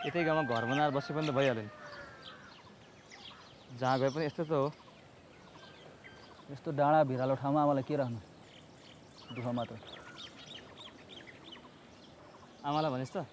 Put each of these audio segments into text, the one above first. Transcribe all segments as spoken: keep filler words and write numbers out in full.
यतै गाउँमा घर बनाएर बसे पनि त भइहाल्यो नि। जहाँ गए पनि यस्तो त हो। यस्तो डाँडा भिरालो ठाउँमा आमालाई के राख्नु, दुःख मात्र। आमालाई भनिस् त?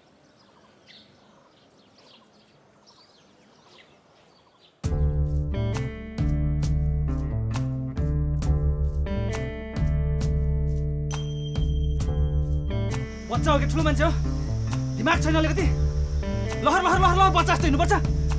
बच्चा हो कि ठुलो मान्छे हो? दिमाग छैन अलिकति? लहर लहर लहर लहर बच्चा जस्तो हिँड्नुपर्छ।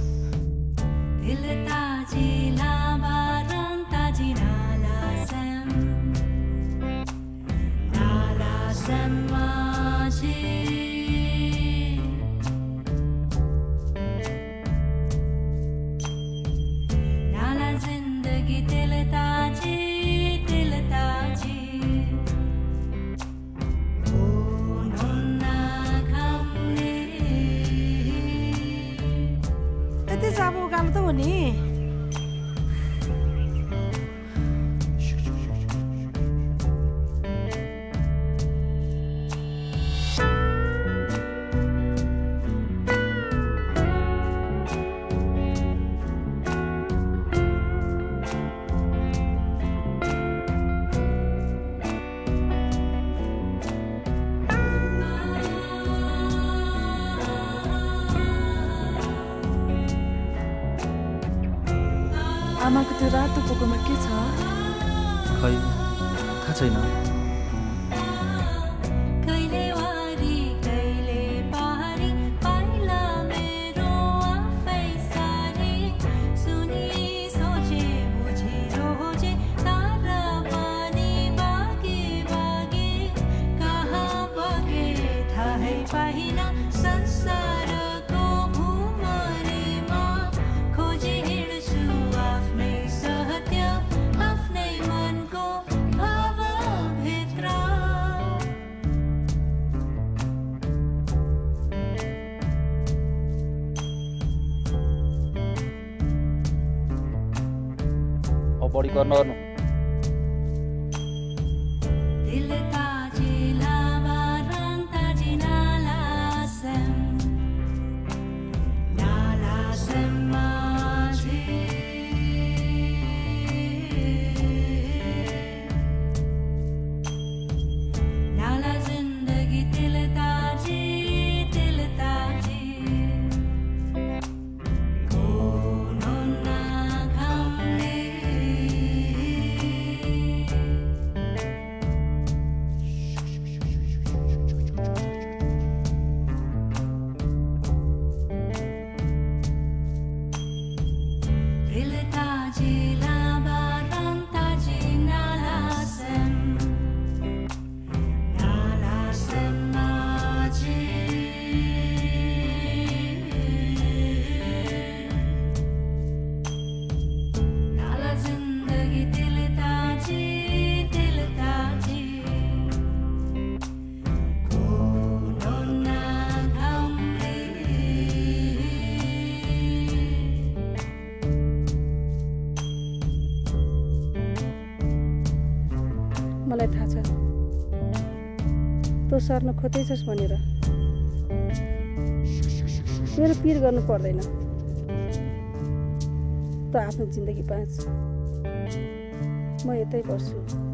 आमाको त्यो रातो पोकोमा के छ? खै थाहा छैन। बढी गर्न गर्नु। मलाई थाहा छ तँ सर्न खोज्दैछस् भनेर। मेरो पिर गर्नु पर्दैन, तँ आफ्नो जिन्दगी बाँच, म यतै बस्छु।